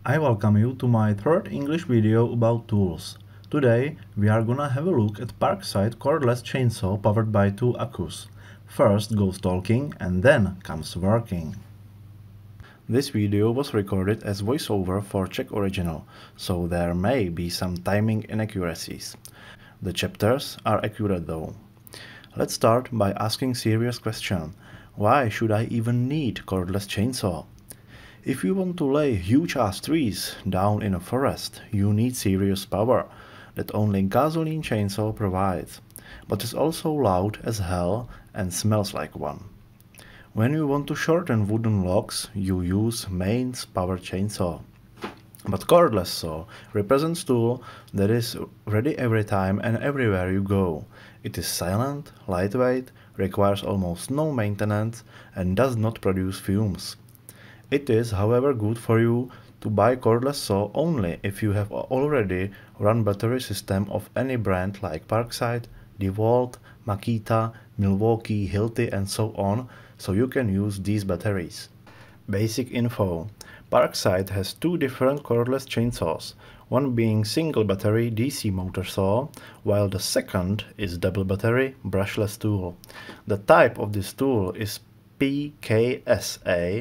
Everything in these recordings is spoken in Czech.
I welcome you to my third English video about tools. Today we are gonna have a look at Parkside cordless chainsaw powered by two accus. First goes talking and then comes working. This video was recorded as voiceover for Czech original, so there may be some timing inaccuracies. The chapters are accurate though. Let's start by asking serious question. Why should I even need cordless chainsaw? If you want to lay huge ass trees down in a forest, you need serious power that only gasoline chainsaw provides, but is also loud as hell and smells like one. When you want to shorten wooden logs, you use mains power chainsaw. But cordless saw represents tool that is ready every time and everywhere you go. It is silent, lightweight, requires almost no maintenance and does not produce fumes. It is, however, good for you to buy cordless saw only if you have already run battery system of any brand like Parkside, DeWalt, Makita, Milwaukee, Hilti and so on, so you can use these batteries. Basic info. Parkside has two different cordless chainsaws, one being single battery DC motor saw, while the second is double battery brushless tool. The type of this tool is PKSA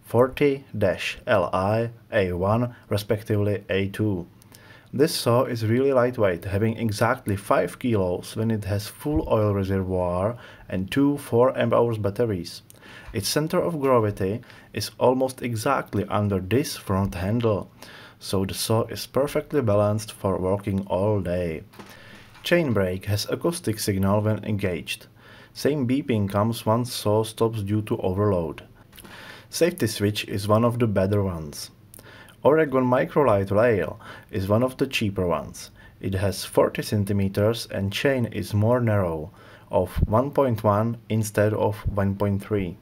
40-LI A1 respectively A2. This saw is really lightweight, having exactly 5 kilos when it has full oil reservoir and two 4 Ah batteries. Its center of gravity is almost exactly under this front handle, so the saw is perfectly balanced for working all day. Chain brake has acoustic signal when engaged. Same beeping comes once saw stops due to overload. Safety switch is one of the better ones. Oregon Microlight rail is one of the cheaper ones. It has 40 cm and chain is more narrow, of 1.1 instead of 1.3.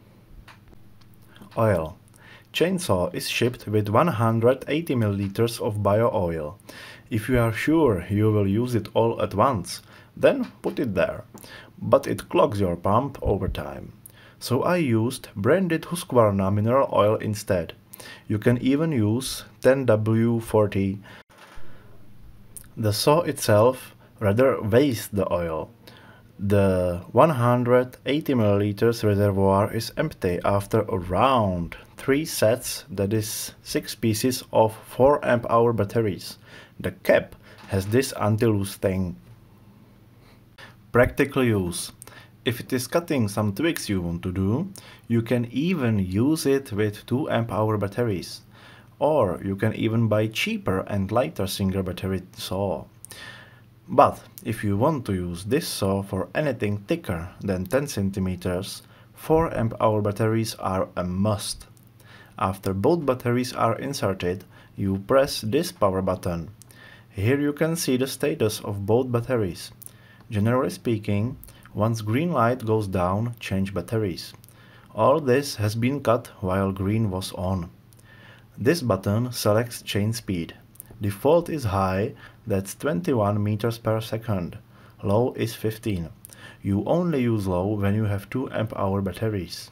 Oil. Chainsaw is shipped with 180 ml of bio oil. If you are sure you will use it all at once, then put it there, but it clogs your pump over time. So I used branded Husqvarna mineral oil instead. You can even use 10W40. The saw itself rather wastes the oil. The 180 ml reservoir is empty after around 3 sets, that is 6 pieces of 4 Ah batteries. The cap has this anti-loose thing. Practical use. If it is cutting some twigs you want to do, you can even use it with 2 Ah batteries. Or you can even buy cheaper and lighter single battery saw. But if you want to use this saw for anything thicker than 10 cm, 4 Ah batteries are a must. After both batteries are inserted, you press this power button. Here you can see the status of both batteries. Generally speaking, once green light goes down, change batteries. All this has been cut while green was on. This button selects chain speed. Default is high, that's 21 meters per second. Low is 15. You only use low when you have 2 Ah batteries.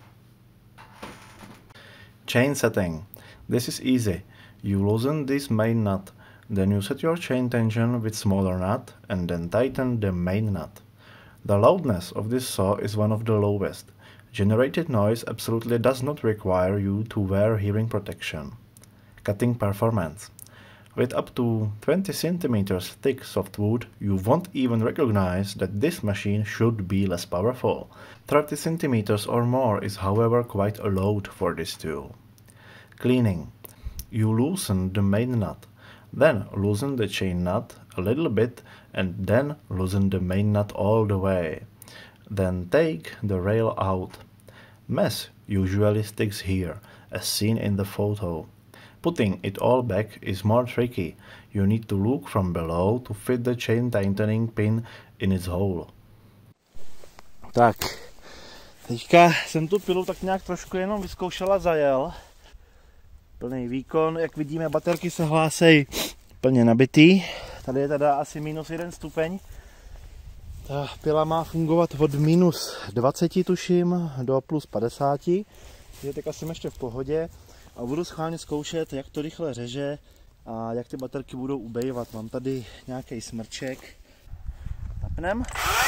Chain setting. This is easy. You loosen this main nut, then you set your chain tension with smaller nut and then tighten the main nut. The loudness of this saw is one of the lowest. Generated noise absolutely does not require you to wear hearing protection. Cutting performance. With up to 20 cm thick softwood, you won't even recognize that this machine should be less powerful. 30 cm or more is however quite a load for this tool. Cleaning. You loosen the main nut, then loosen the chain nut a little bit and then loosen the main nut all the way. Then take the rail out. Mess usually sticks here, as seen in the photo. Putting it all back is more tricky. You need to look from below to fit the chain tightening pin in its hole. Tak, teďka jsem tu pilu tak nějak trošku jenom vyzkoušel a zajel. Plný výkon, jak vidíme, baterky se hlásí plně nabitý. Tady je teda asi -1 stupeň. Ta pila má fungovat od -20 tuším do +50. Je teďka jsem ještě v pohodě. A budu schválně zkoušet, jak to rychle řeže a jak ty baterky budou ubejvat. Mám tady nějaký smrček. Napnem.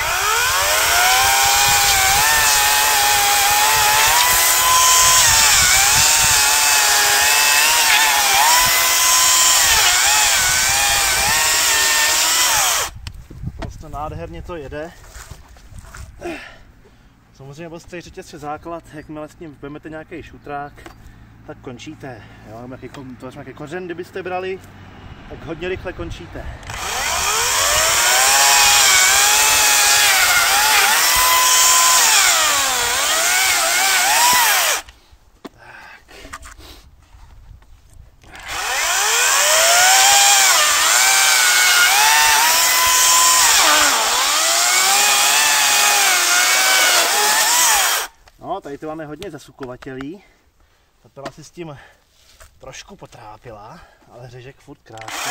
Prostě nádherně to jede. Samozřejmě prostě řetězce základ, jakmile s tím vezmete nějaký šutrák, tak končíte. Jo? To nějaký kořen, kdybyste brali, tak hodně rychle končíte. No, tady to máme hodně zasukovatelí. Ta pila si s tím trošku potrápila, ale řežek furt krásně.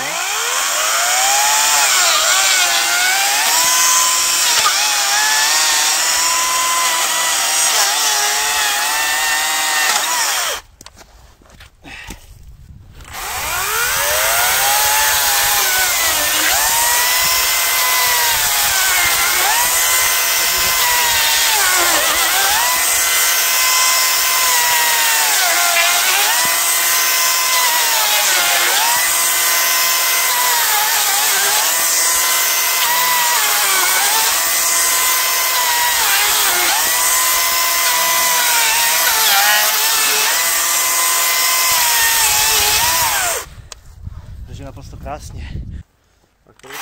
Takže naprosto krásně. Tak to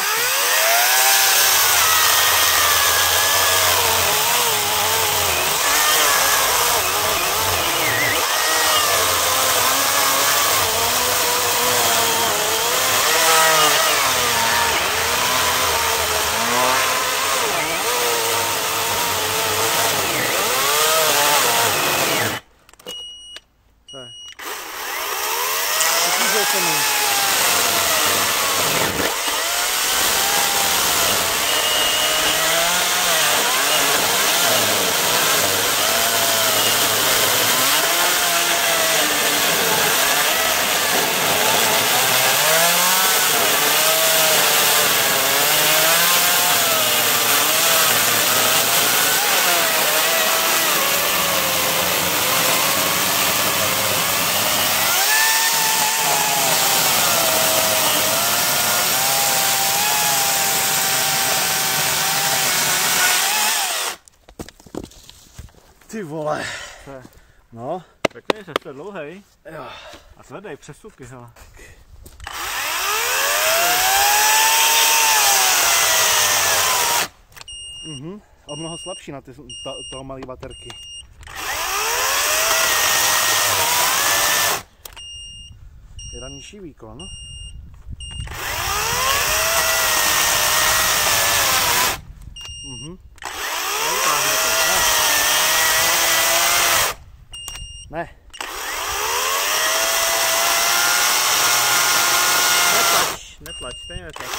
Ty vole. No. Pěkně, jste dlouhej. Jo. A sledej přesuky, hele. O mnoho slabší na ty toho malé baterky. Je nižší výkon. Ne. Netlač, stejně netlač.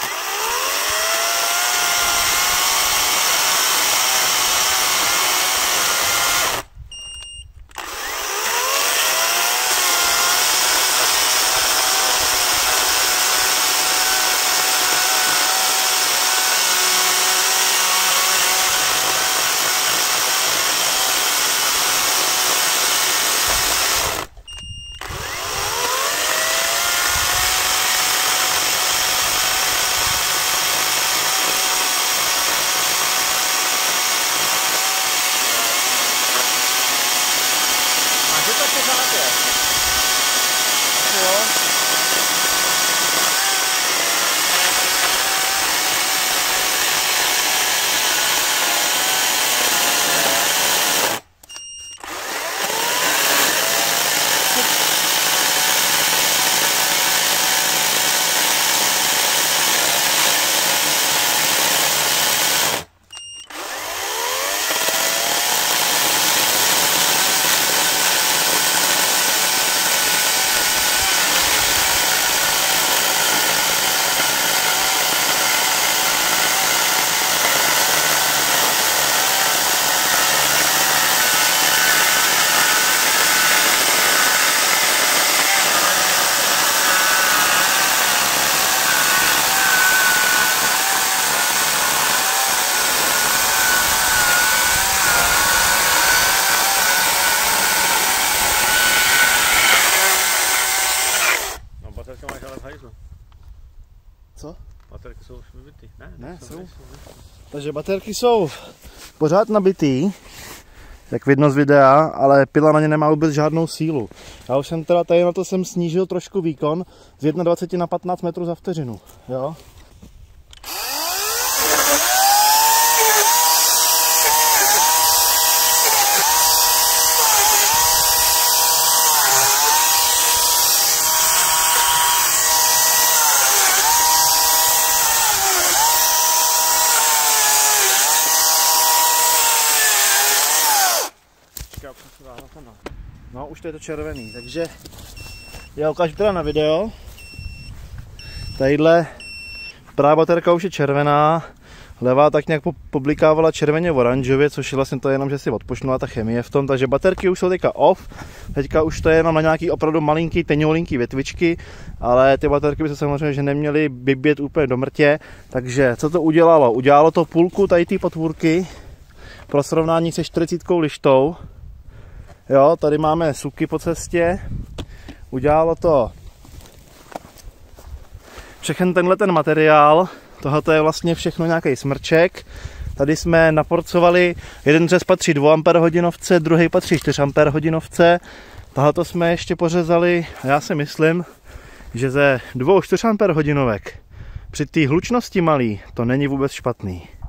Co? Baterky jsou už vybitý. Ne, jsou. Takže baterky jsou pořád nabitý, jak vidno z videa, ale pila na ně nemá vůbec žádnou sílu. Já už jsem teda tady na to jsem snížil trošku výkon z 21 na 15 metrů za vteřinu. Jo? No, už to je to červený, takže já ukážu teda na video. Tadyhle pravá baterka už je červená, levá tak nějak poblikávala červeně oranžově, což je vlastně to jenom, že si odpočnula ta chemie v tom, takže baterky už jsou teďka off, teďka už to je jenom na nějaký opravdu malinký, teňoulinký větvičky, ale ty baterky by se samozřejmě že neměly vybět úplně do mrtě, takže co to udělalo? Udělalo to půlku tady té potvůrky pro srovnání se 40 lištou. Jo, tady máme suky po cestě, udělalo to všechen tenhle ten materiál, tohle je vlastně všechno nějaký smrček. Tady jsme naporcovali, jeden řez patří 2 Ah, druhý patří 4 Ah. Tohle jsme ještě pořezali, já si myslím, že ze 2 4 Ah při té hlučnosti malý to není vůbec špatný.